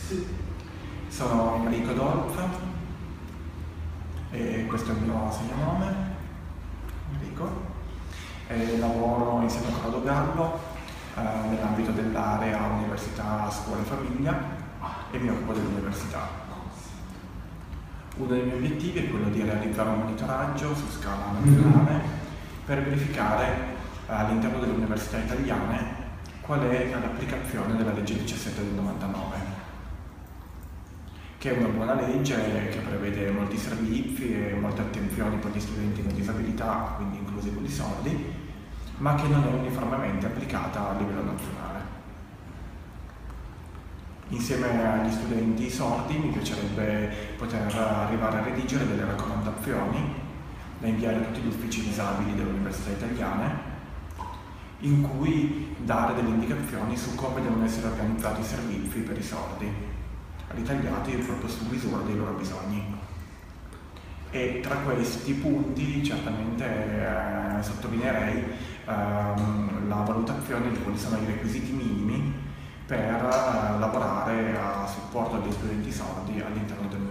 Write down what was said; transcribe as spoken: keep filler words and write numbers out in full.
Sono Enrico Dolf e questo è il mio segnanome, Enrico, e lavoro insieme a Corrado Gallo eh, nell'ambito dell'area Università, Scuola e Famiglia e mi occupo dell'università. Uno dei miei obiettivi è quello di realizzare un monitoraggio su scala nazionale per verificare eh, all'interno delle università italiane qual è l'applicazione della legge diciassette del novantanove, che è una buona legge che prevede molti servizi e molte attenzioni per gli studenti con disabilità, quindi inclusi quelli sordi, ma che non è uniformemente applicata a livello nazionale. Insieme agli studenti sordi mi piacerebbe poter arrivare a redigere delle raccomandazioni da inviare a tutti gli uffici disabili delle università italiane, in cui dare delle indicazioni su come devono essere organizzati i servizi per i sordi, ritagliati proprio su misura dei loro bisogni. E tra questi punti certamente eh, sottolineerei ehm, la valutazione di quali sono i requisiti minimi per eh, lavorare a supporto degli studenti sordi all'interno del